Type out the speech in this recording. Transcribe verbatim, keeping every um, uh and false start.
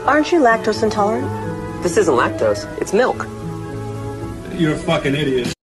Aren't you lactose intolerant? This isn't lactose. It's milk. You're a fucking idiot.